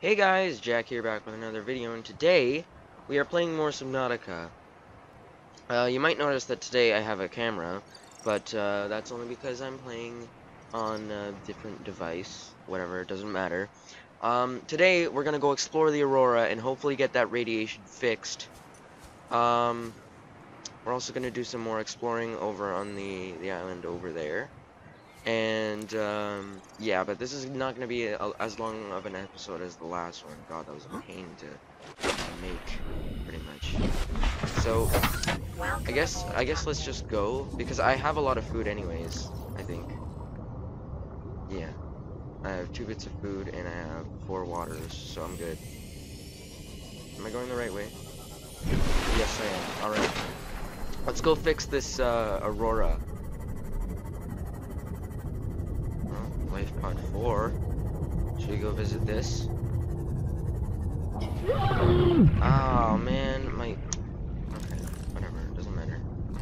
Hey guys, Jack here back with another video, and today we are playing more Subnautica. You might notice that today I have a camera, but that's only because I'm playing on a different device. Whatever, it doesn't matter. Today we're gonna go explore the Aurora and hopefully get that radiation fixed. We're also gonna do some more exploring over on the island over there. And yeah, but this is not going to be as long of an episode as the last one. God, that was a pain to make, pretty much. So I guess let's just go, because I have a lot of food anyways. I think. Yeah, I have 2 bits of food and I have 4 waters, so I'm good. Am I going the right way? Yes, I am. All right, let's go fix this Aurora. Life Pod 4. Should we go visit this? Oh man, okay, whatever, doesn't matter.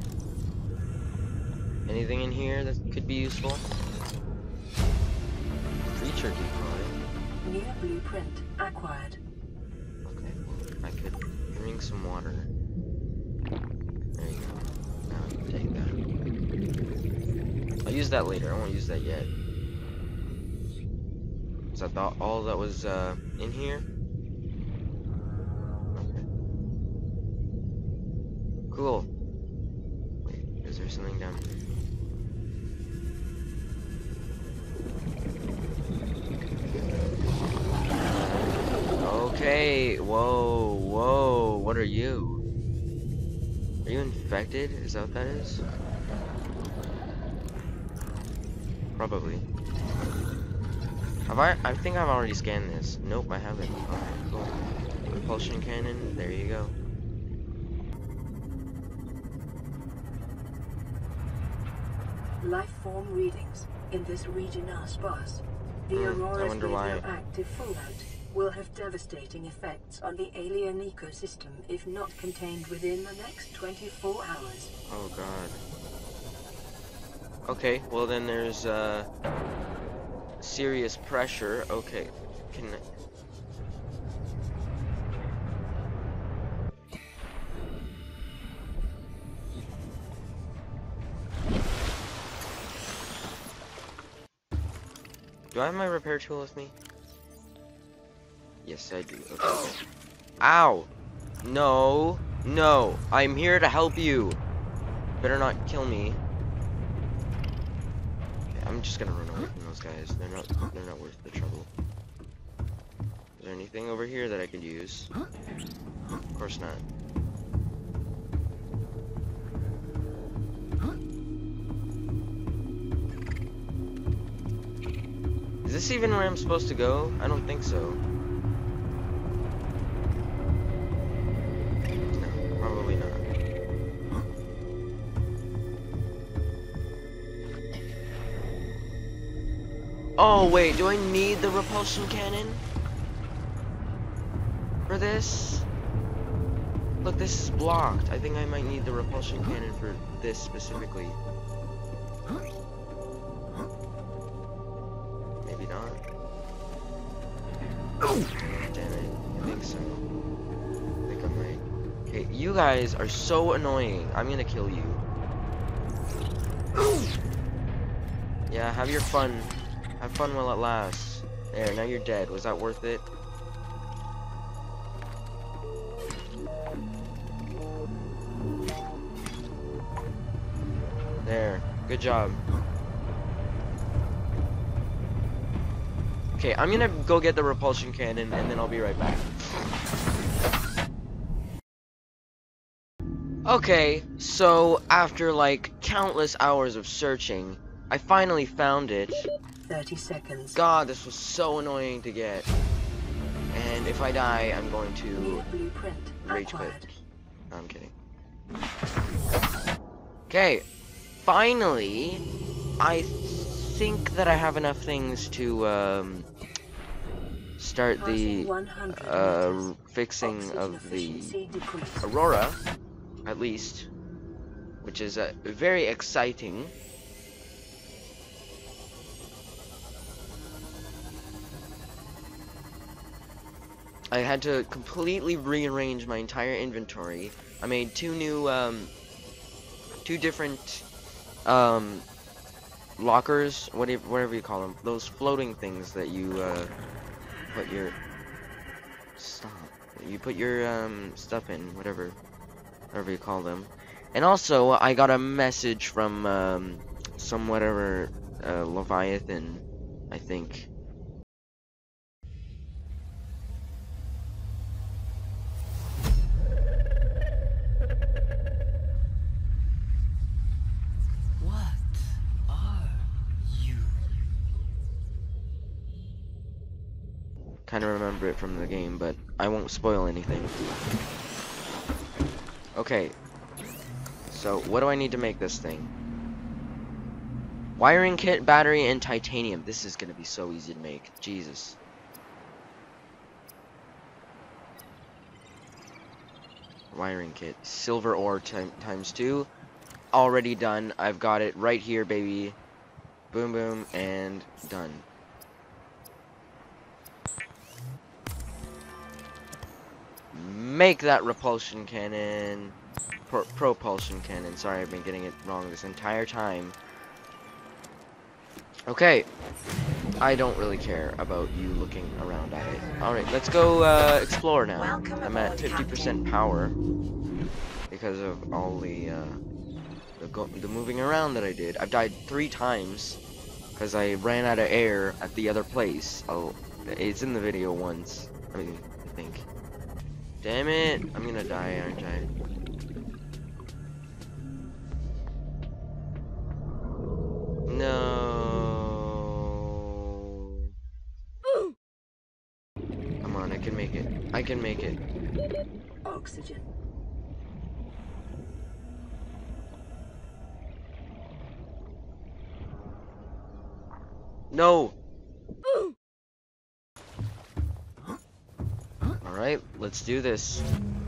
Anything in here that could be useful? Creature decoy. New blueprint acquired. Okay, well, I could drink some water. There you go. Now I can take that. I'll use that later, I won't use that yet. Is that all that was in here? Okay. Cool. Wait, is there something down here? Okay, whoa, what are you? Are you infected? Is that what that is? Probably. I think I've already scanned this. Nope, I haven't. Alright, cool. Repulsion cannon, there you go. Life form readings in this region are sparse. The Aurora's radioactive fallout will have devastating effects on the alien ecosystem if not contained within the next 24 hours. Oh god. Okay, well then there's serious pressure. Okay, do I have my repair tool with me? Yes, I do. Okay. Ow! No! No! I'm here to help you! Better not kill me. Okay, I'm just gonna run away from those guys. They're not worth the trouble. Is there anything over here that I could use? Of course not. Is this even where I'm supposed to go? I don't think so. No, probably not. Oh wait, do I need the repulsion cannon for this? Look, this is blocked. I think I might need the repulsion cannon for this specifically. Maybe not. Damn it, I think so. I think I'm right. Okay, you guys are so annoying. I'm gonna kill you. Yeah, have your fun. Have fun while it lasts. There, now you're dead. Was that worth it? There. Good job. Okay, I'm gonna go get the repulsion cannon and then I'll be right back. Okay, so after like countless hours of searching, I finally found it. 30 seconds. God, this was so annoying to get. And if I die, I'm going to rage quit. No, I'm kidding. Okay, finally, I think that I have enough things to start the fixing of the Aurora, at least, which is very exciting. I had to completely rearrange my entire inventory. I made two different, lockers, whatever you call them. Those floating things that you, put your, stop. You put your, stuff in, whatever you call them. And also, I got a message from, some whatever, Leviathan, I think. Kind of remember it from the game, but I won't spoil anything. Okay, so what do I need to make this thing? Wiring kit, battery, and titanium. This is gonna be so easy to make. Jesus. Wiring kit. Silver ore times 2. Already done. I've got it right here, baby. Boom, boom, and done. Make that repulsion cannon. Propulsion cannon. Sorry, I've been getting it wrong this entire time. Okay. I don't really care about you looking around at it. Alright, let's go explore now. I'm at 50% power because of all the moving around that I did. I've died 3 times because I ran out of air at the other place. Oh, it's in the video once. I mean, I think. Damn it! I'm gonna die, aren't I? No. Come on, I can make it. I can make it. Oxygen. No! Alright, let's do this.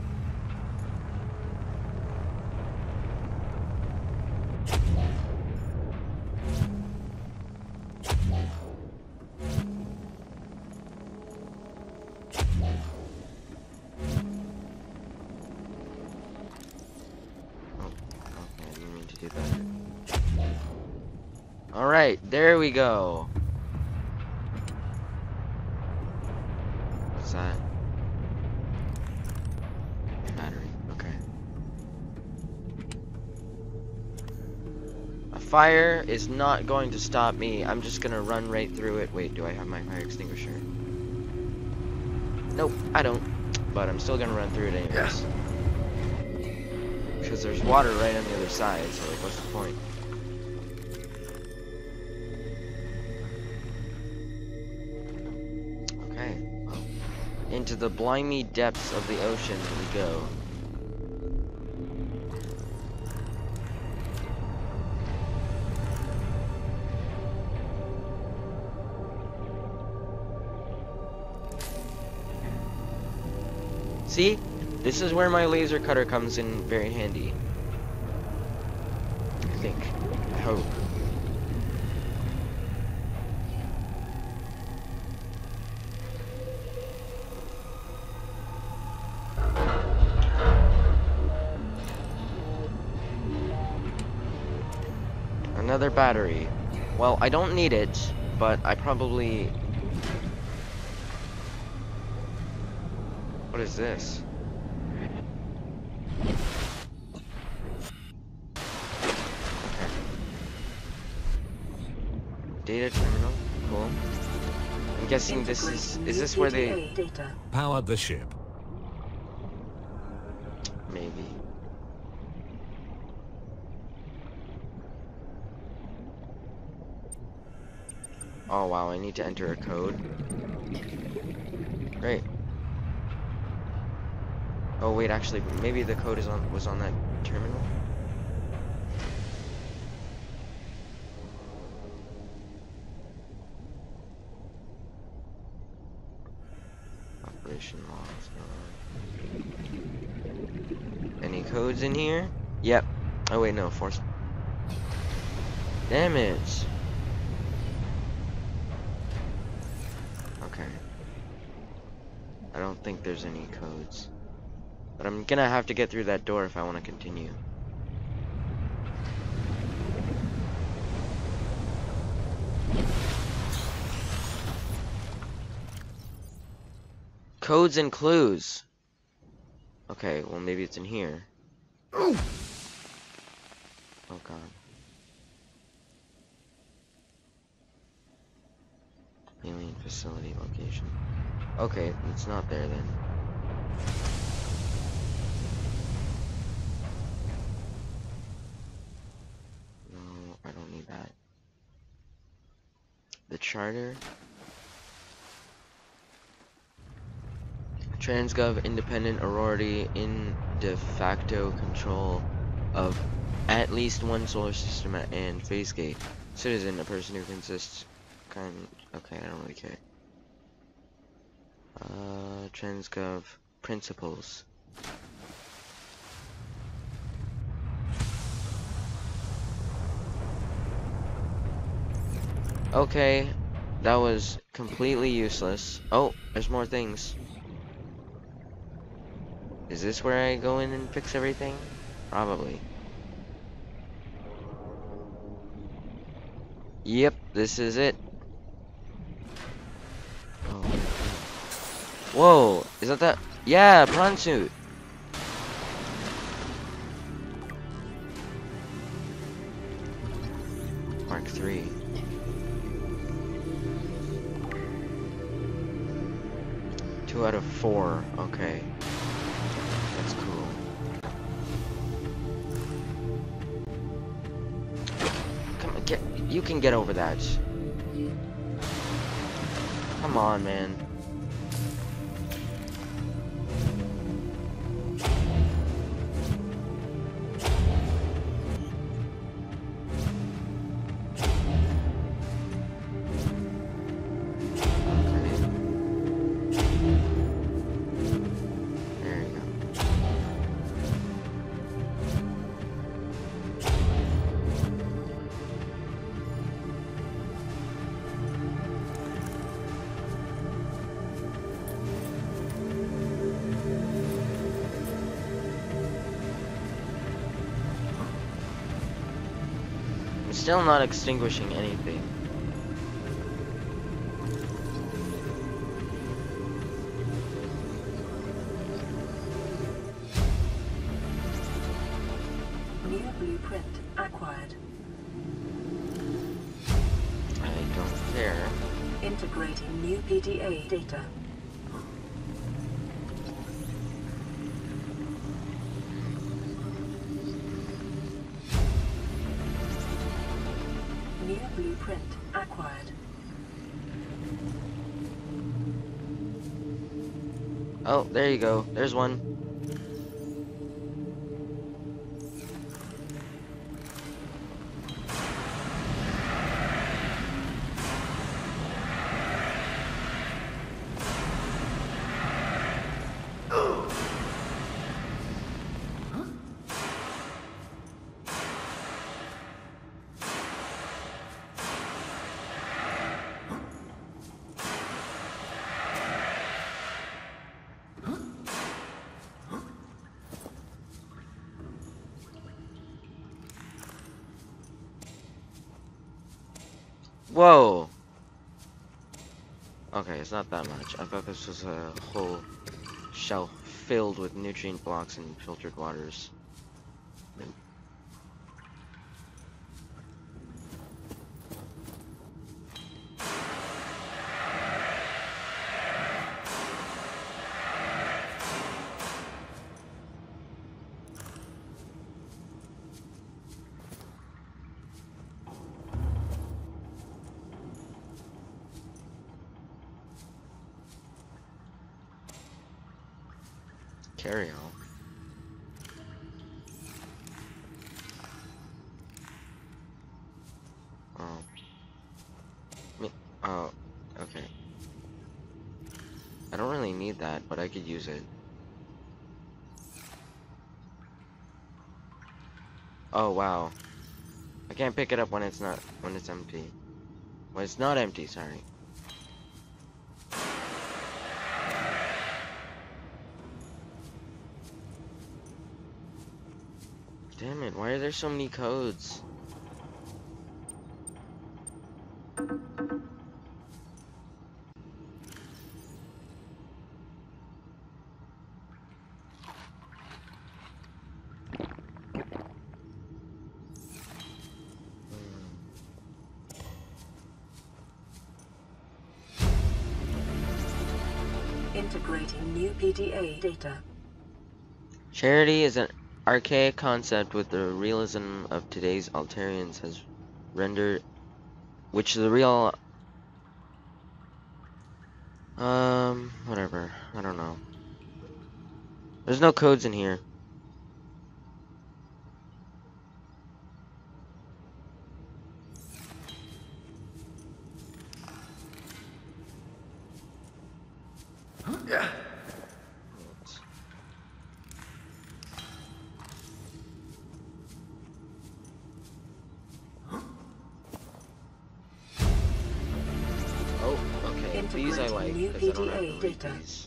Alright, there we go. What's that? Battery, okay. A fire is not going to stop me. I'm just gonna run right through it. Wait, do I have my fire extinguisher? Nope, I don't. But I'm still gonna run through it anyways. Because there's water right on the other side, so like, what's the point? Into the blimy depths of the ocean we go. See? This is where my laser cutter comes in very handy. I think. I hope. Another battery. Well, I don't need it, but I probably... What is this? Data terminal? Cool. I'm guessing this is this where they... Powered the ship. Maybe. Oh wow, I need to enter a code. Great. Oh wait, actually, maybe the code was on that terminal. Operation logs. Any codes in here? Yep. Oh wait, no, force. Damn it. I don't think there's any codes. But I'm gonna have to get through that door if I want to continue. Codes and clues. Okay, well maybe it's in here. Oh god. Alien facility location. Okay, it's not there then. No, I don't need that. The charter. Transgov independent authority in de facto control of at least one solar system and phase gate. Citizen, a person who consists okay, I don't really care. Transgov principles. Okay, that was completely useless. Oh, there's more things. Is this where I go in and fix everything? Probably. Yep, this is it. Oh. Whoa, is that? Yeah, prawn suit. Mark 3. Two out of 4. Okay. That's cool. Come on, you can get over that. Come on, man. Still not extinguishing anything. New blueprint acquired. I don't care. Integrating new PDA data. New blueprint acquired. Oh, there you go. There's one. Whoa! Okay, it's not that much. I thought this was a whole shelf filled with nutrient blocks and filtered waters. Carry on. Oh, okay. I don't really need that, but I could use it. Oh wow. I can't pick it up when it's empty. When it's not empty, sorry. Damn it, why are there so many codes? Integrating new PDA data. Charity is an archaic concept with the realism of today's Altarians has rendered, which the real, whatever, I don't know. There's no codes in here. These I like, because I don't have to read these.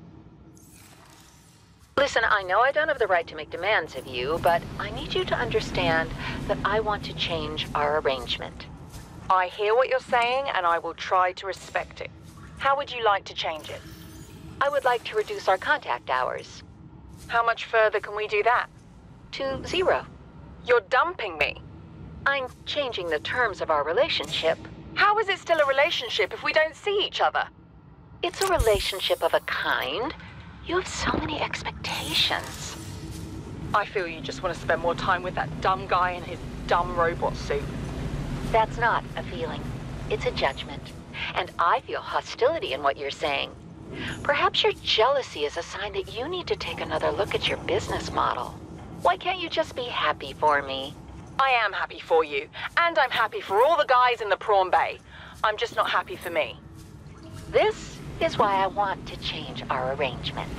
Listen, I know I don't have the right to make demands of you, but I need you to understand that I want to change our arrangement. I hear what you're saying, and I will try to respect it. How would you like to change it? I would like to reduce our contact hours. How much further can we do that? To 0. You're dumping me. I'm changing the terms of our relationship. How is it still a relationship if we don't see each other? It's a relationship of a kind. You have so many expectations. I feel you just want to spend more time with that dumb guy in his dumb robot suit. That's not a feeling. It's a judgment. And I feel hostility in what you're saying. Perhaps your jealousy is a sign that you need to take another look at your business model. Why can't you just be happy for me? I am happy for you, and I'm happy for all the guys in the prawn bay. I'm just not happy for me. This is why I want to change our arrangement.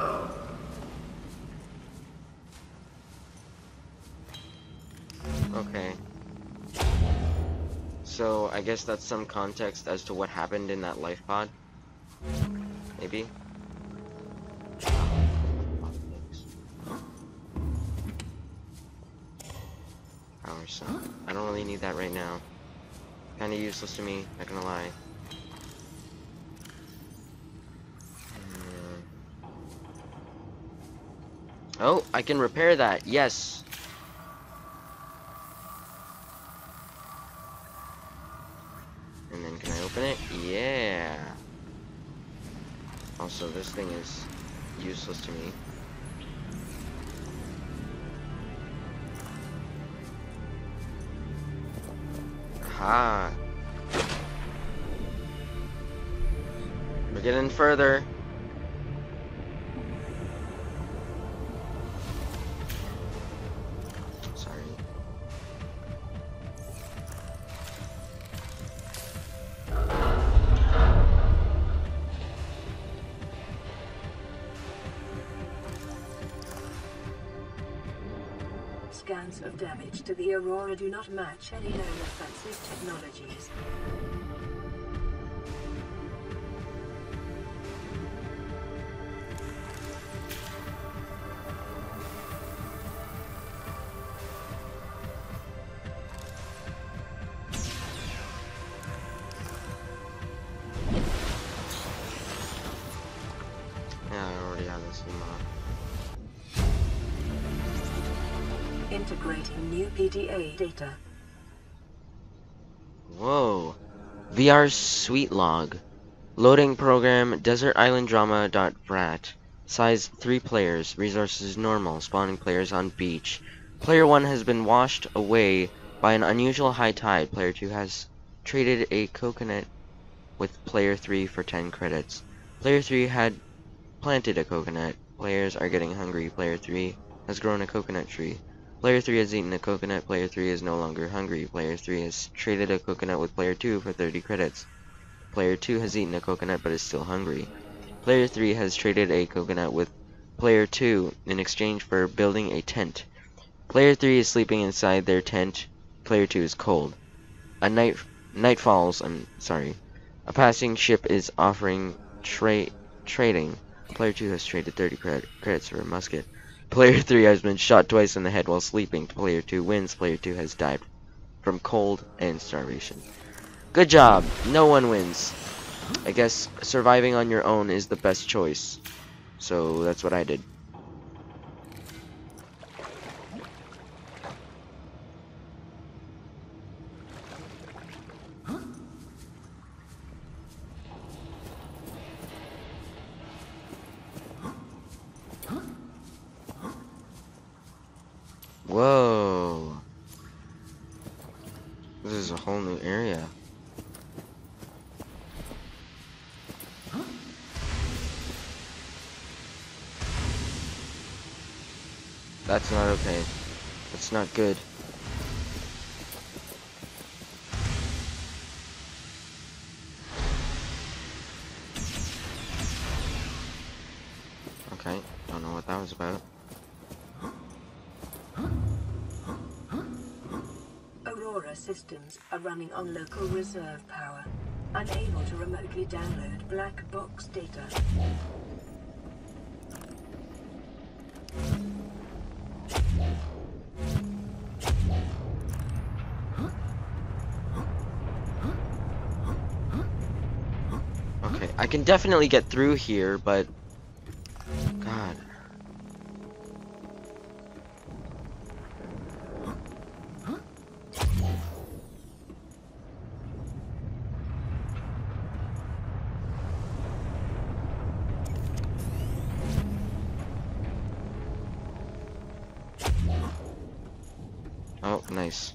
Okay. So, I guess that's some context as to what happened in that life pod? Maybe? Power cell. I don't really need that right now. Kinda useless to me, not gonna lie. Oh, I can repair that, yes! And then can I open it? Yeah! Also, this thing is useless to me. Aha! We're getting further. Sorry. Scans of damage to the Aurora do not match any known offensive technologies. Yeah, I already have this in mind. Integrating new PDA data. Whoa. VR Suite Log. Loading program Desert Island Drama.brat. Size 3 players. Resources normal. Spawning players on beach. Player 1 has been washed away by an unusual high tide. Player 2 has traded a coconut with Player 3 for 10 credits. Player 3 had planted a coconut. Players are getting hungry. Player 3 has grown a coconut tree. Player 3 has eaten a coconut. Player 3 is no longer hungry. Player 3 has traded a coconut with Player 2 for 30 credits. Player 2 has eaten a coconut but is still hungry. Player 3 has traded a coconut with Player 2 in exchange for building a tent. Player 3 is sleeping inside their tent. Player 2 is cold. Night falls. A passing ship is offering trading. Player 2 has traded 30 credits for a musket. Player 3 has been shot twice in the head while sleeping. Player 2 wins. Player 2 has died from cold and starvation. Good job. No one wins. I guess surviving on your own is the best choice. So that's what I did. Whoa. This is a whole new area. That's not okay. That's not good. Okay, don't know what that was about. Aurora systems are running on local reserve power, unable to remotely download black box data. Okay, I can definitely get through here, but God. Oh, nice.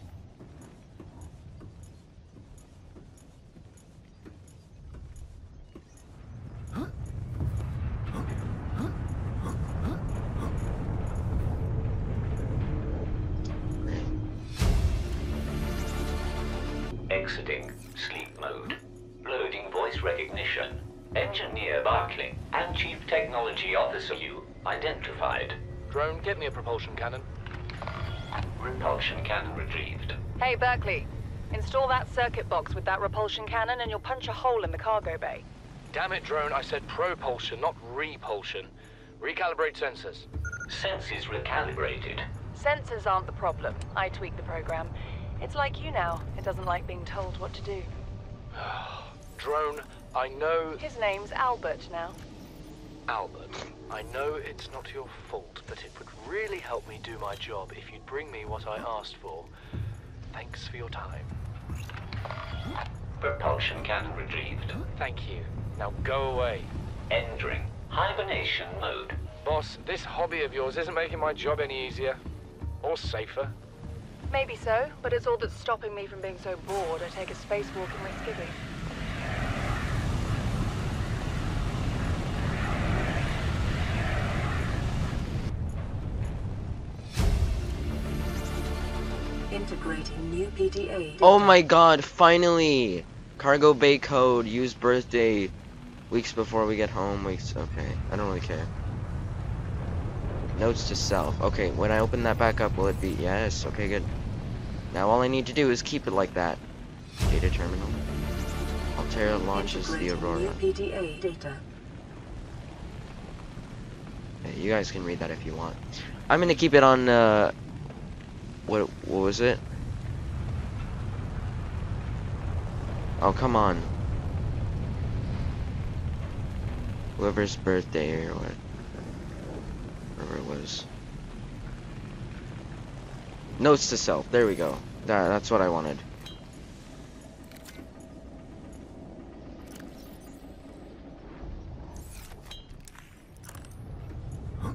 Exiting sleep mode. Loading voice recognition. Engineer Barclay and Chief Technology Officer you identified. Drone, get me a propulsion cannon. Repulsion cannon retrieved. Hey, Berkeley. Install that circuit box with that repulsion cannon and you'll punch a hole in the cargo bay. Damn it, Drone, I said propulsion, not repulsion. Recalibrate sensors. Senses recalibrated. Sensors aren't the problem. I tweak the program. It's like you now. It doesn't like being told what to do. Drone, I know... His name's Albert now. Albert, I know it's not your fault, but it would really help me do my job if you'd bring me what I asked for. Thanks for your time. Propulsion cannon retrieved. Thank you. Now go away. Entering hibernation mode. Boss, this hobby of yours isn't making my job any easier. Or safer. Maybe so, but it's all that's stopping me from being so bored I take a spacewalk in my skivvy. Integrating new PDA. Oh my God, finally! Cargo bay code, use birthday, weeks before we get home, weeks, okay, I don't really care. Notes to self, okay, when I open that back up, will it be, yes, okay, good. Now all I need to do is keep it like that. Data terminal. Altair launches the Aurora. New PDA data. Okay, you guys can read that if you want. I'm gonna keep it on, what was it? Oh, come on. Whoever's birthday or what. Whatever it was. Notes to self. There we go. That's what I wanted. Hmm.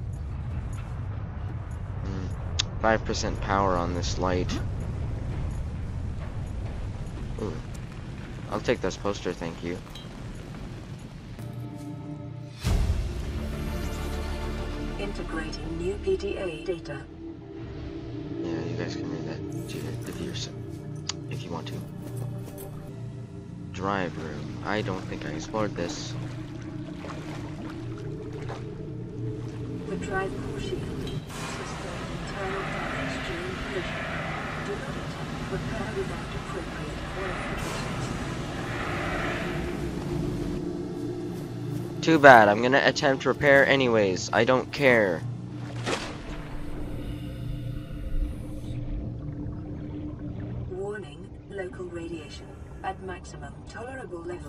5% power on this light. Ooh. I'll take this poster, thank you. Integrating new PDA data. Yeah, you guys can read that if you want to. Drive room. I don't think I explored this. The drive core shield. System internal damage during collision. Do not attempt repair without appropriate qualifications. Too bad. I'm gonna attempt repair anyways. I don't care. tolerable level.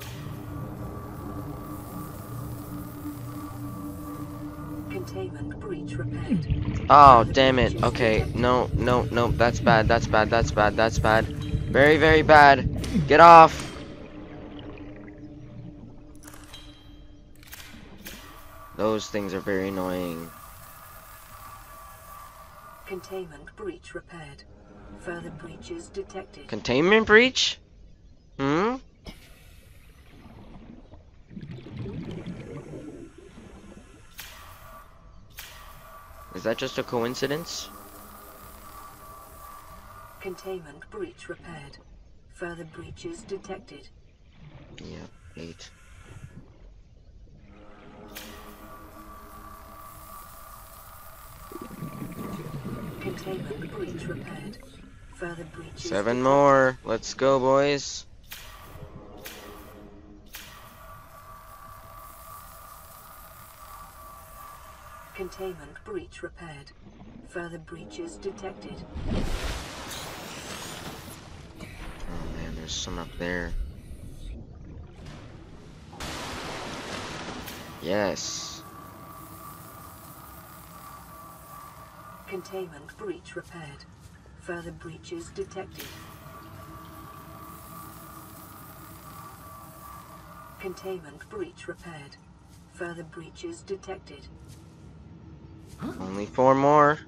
Containment breach repaired. Oh, damn it. Okay, no, no, no, that's bad, that's bad, that's bad, that's bad. Very, very bad. Get off! Those things are very annoying. Containment breach repaired. Further breaches detected. Containment breach? Hmm? Is that just a coincidence? Containment breach repaired. Further breaches detected. Yep, 8. Containment breach repaired. Further breaches 7 detected. more. Let's go, boys. Containment breach repaired. Further breaches detected. Oh man, there's some up there. Yes. Containment breach repaired. Further breaches detected. Containment breach repaired. Further breaches detected. Only 4 more.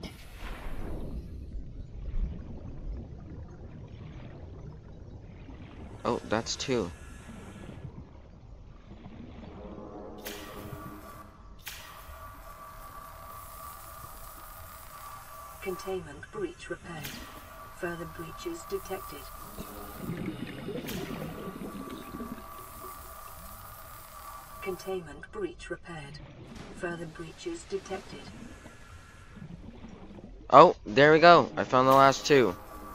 Oh, that's 2. Containment breach repaired. Further breaches detected. Containment breach repaired. Further breaches detected. Oh, there we go. I found the last 2.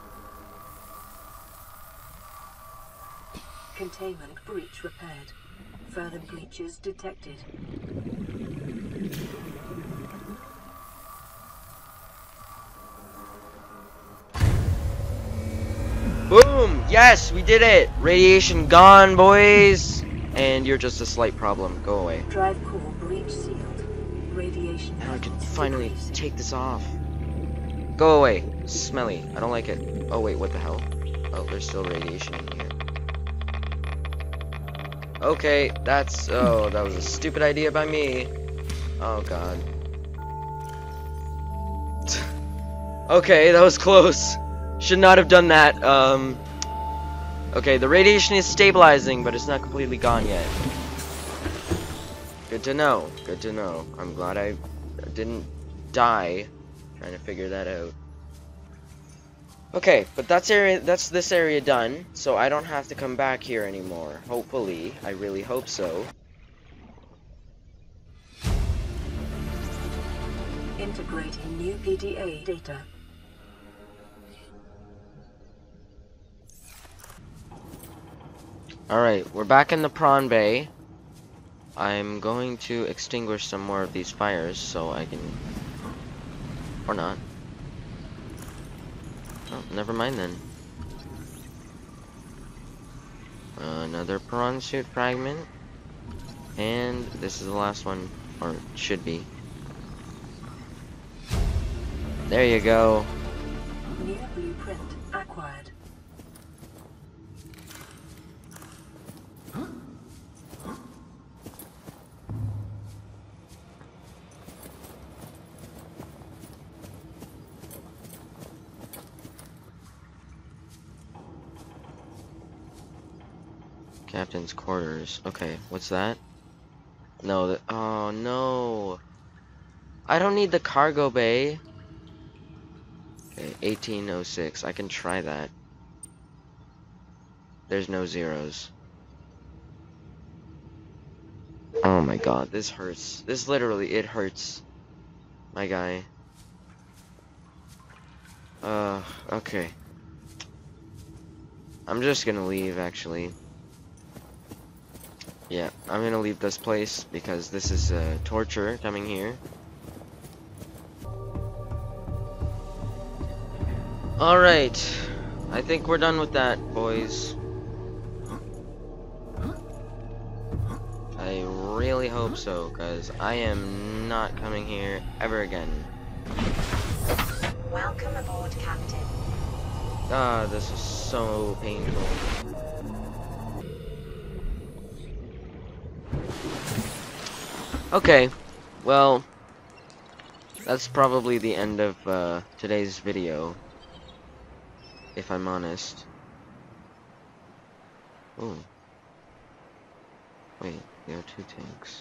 Containment breach repaired. Further breaches detected. Boom! Yes, we did it! Radiation gone, boys! And you're just a slight problem. Go away. Drive core breach sealed. Radiation Now I can levels finally decreasing. take this off. Go away. Smelly. I don't like it. Oh wait, what the hell? Oh, there's still radiation in here. Okay, that's... Oh, that was a stupid idea by me. Oh god. Okay, that was close. Should not have done that. Okay, the radiation is stabilizing, but it's not completely gone yet. Good to know. Good to know. I'm glad I didn't die trying to figure that out. Okay, but that's this area done, so I don't have to come back here anymore. Hopefully. I really hope so. Integrating new PDA data. Alright, we're back in the prawn bay. I'm going to extinguish some more of these fires so I can... Or not. Oh, never mind then. Another prawn suit fragment. And this is the last one. Or it should be. There you go. New blueprint acquired. Captain's quarters. Okay, what's that? No, oh no. I don't need the cargo bay. Okay, 1806. I can try that. There's no zeros. Oh my god, this hurts. This literally, it hurts. My guy. Okay. I'm just gonna leave, actually. Yeah, I'm gonna leave this place because this is torture coming here. Alright, I think we're done with that, boys. really hope so, because I am not coming here ever again. Welcome aboard, Captain. Ah, this is so painful. Okay, well, that's probably the end of today's video, if I'm honest. Oh. Wait, there are 2 tanks.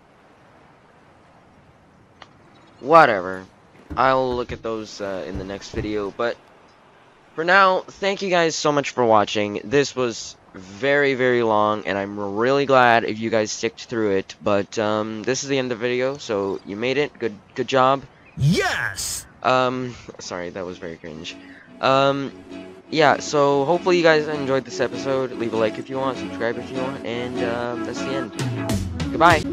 Whatever. I'll look at those in the next video, but for now, thank you guys so much for watching. This was very, very long, and I'm really glad if you guys sticked through it, but this is the end of the video, so you made it. Good job. Yes! Sorry, that was very cringe. Yeah, so hopefully you guys enjoyed this episode. Leave a like if you want, subscribe if you want, and that's the end. Goodbye!